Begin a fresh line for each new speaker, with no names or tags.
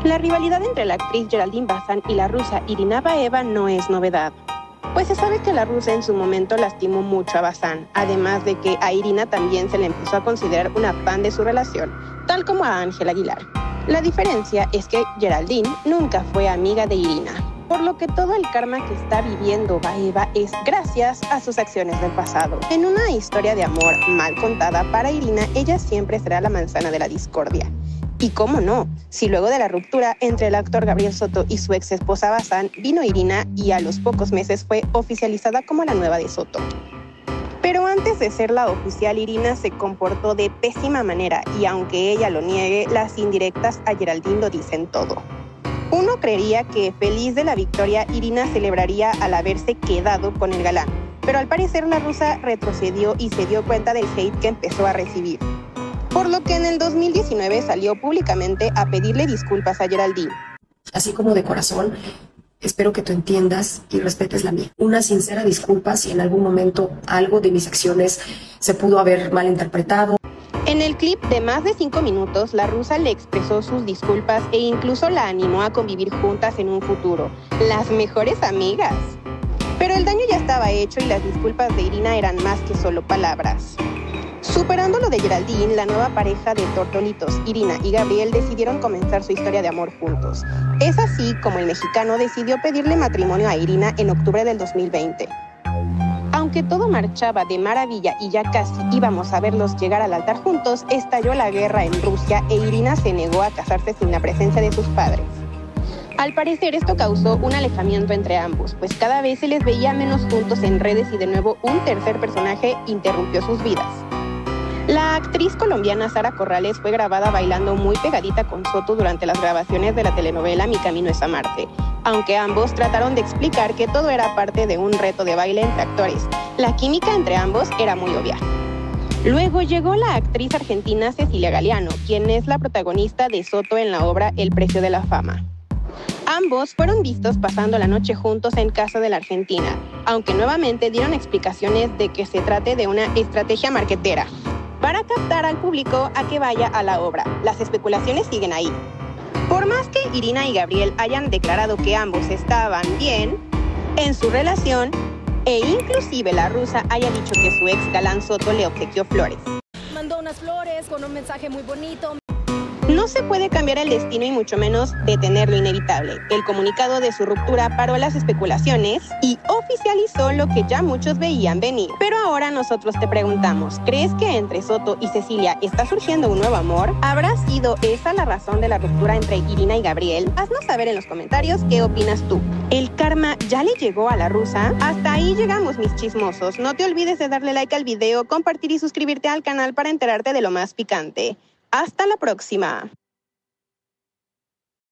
La rivalidad entre la actriz Geraldine Bazán y la rusa Irina Baeva no es novedad, pues se sabe que la rusa en su momento lastimó mucho a Bazán, además de que a Irina también se le empezó a considerar una fan de su relación, tal como a Ángel Aguilar. La diferencia es que Geraldine nunca fue amiga de Irina, por lo que todo el karma que está viviendo Baeva es gracias a sus acciones del pasado. En una historia de amor mal contada, para Irina ella siempre será la manzana de la discordia. Y cómo no, si luego de la ruptura entre el actor Gabriel Soto y su ex esposa Bazán vino Irina y a los pocos meses fue oficializada como la nueva de Soto. Pero antes de ser la oficial, Irina se comportó de pésima manera y aunque ella lo niegue, las indirectas a Geraldine lo dicen todo. Uno creería que feliz de la victoria, Irina celebraría al haberse quedado con el galán, pero al parecer la rusa retrocedió y se dio cuenta del hate que empezó a recibir. Por lo que en el 2019 salió públicamente a pedirle disculpas a Geraldine.
Así como de corazón, espero que tú entiendas y respetes la mía. Una sincera disculpa si en algún momento algo de mis acciones se pudo haber malinterpretado.
En el clip de más de 5 minutos, la rusa le expresó sus disculpas e incluso la animó a convivir juntas en un futuro. Las mejores amigas. Pero el daño ya estaba hecho y las disculpas de Irina eran más que solo palabras. Superando lo de Geraldine, la nueva pareja de tortolitos, Irina y Gabriel, decidieron comenzar su historia de amor juntos. Es así como el mexicano decidió pedirle matrimonio a Irina en octubre del 2020. Aunque todo marchaba de maravilla y ya casi íbamos a verlos llegar al altar juntos, estalló la guerra en Rusia e Irina se negó a casarse sin la presencia de sus padres. Al parecer esto causó un alejamiento entre ambos, pues cada vez se les veía menos juntos en redes y de nuevo un tercer personaje interrumpió sus vidas. La actriz colombiana Sara Corrales fue grabada bailando muy pegadita con Soto durante las grabaciones de la telenovela Mi Camino es Amarte, aunque ambos trataron de explicar que todo era parte de un reto de baile entre actores. La química entre ambos era muy obvia. Luego llegó la actriz argentina Cecilia Galeano, quien es la protagonista de Soto en la obra El Precio de la Fama. Ambos fueron vistos pasando la noche juntos en casa de la argentina, aunque nuevamente dieron explicaciones de que se trate de una estrategia marketera para captar al público a que vaya a la obra. Las especulaciones siguen ahí. Por más que Irina y Gabriel hayan declarado que ambos estaban bien en su relación, e inclusive la rusa haya dicho que su ex galán Soto le obsequió flores.
Mandó unas flores con un mensaje muy bonito.
No se puede cambiar el destino y mucho menos detener lo inevitable. El comunicado de su ruptura paró las especulaciones y oficializó lo que ya muchos veían venir. Pero ahora nosotros te preguntamos, ¿crees que entre Soto y Cecilia está surgiendo un nuevo amor? ¿Habrá sido esa la razón de la ruptura entre Irina y Gabriel? Haznos saber en los comentarios qué opinas tú. ¿El karma ya le llegó a la rusa? Hasta ahí llegamos, mis chismosos. No te olvides de darle like al video, compartir y suscribirte al canal para enterarte de lo más picante. ¡Hasta la próxima!